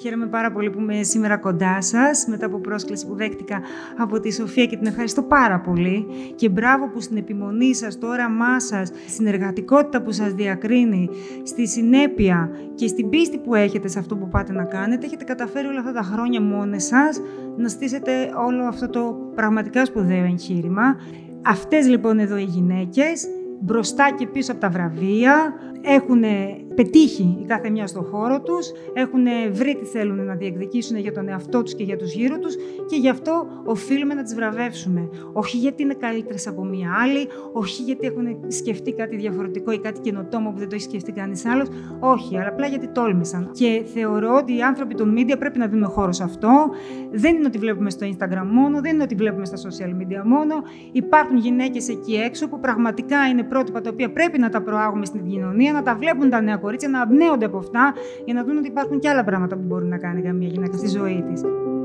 Χαίρομαι πάρα πολύ που είμαι σήμερα κοντά σας, μετά από πρόσκληση που δέχτηκα από τη Σοφία και την ευχαριστώ πάρα πολύ. Και μπράβο που στην επιμονή σας, στο όραμά σας, στην εργατικότητα που σας διακρίνει, στη συνέπεια και στην πίστη που έχετε σε αυτό που πάτε να κάνετε, έχετε καταφέρει όλα αυτά τα χρόνια μόνες σας να στήσετε όλο αυτό το πραγματικά σπουδαίο εγχείρημα. Αυτές λοιπόν εδώ οι γυναίκες, μπροστά και πίσω από τα βραβεία, έχουν πετύχει η κάθε μια στον χώρο τους, έχουν βρει τι θέλουν να διεκδικήσουν για τον εαυτό τους και για τους γύρω τους και γι' αυτό οφείλουμε να τις βραβεύσουμε. Όχι γιατί είναι καλύτερες από μία άλλη, όχι γιατί έχουν σκεφτεί κάτι διαφορετικό ή κάτι καινοτόμο που δεν το έχει σκεφτεί κανείς άλλος, όχι, αλλά απλά γιατί τόλμησαν. Και θεωρώ ότι οι άνθρωποι των media πρέπει να δίνουν χώρο σε αυτό. Δεν είναι ότι βλέπουμε στο Instagram μόνο, δεν είναι ότι βλέπουμε στα social media μόνο. Υπάρχουν γυναίκες εκεί έξω που πραγματικά είναι πρότυπα τα οποία πρέπει να τα προάγουμε στην κοινωνία, να τα βλέπουν τα νέα κορίτσια, να εμπνέονται από αυτά για να δουν ότι υπάρχουν και άλλα πράγματα που μπορεί να κάνει καμία γυναίκα στη ζωή της.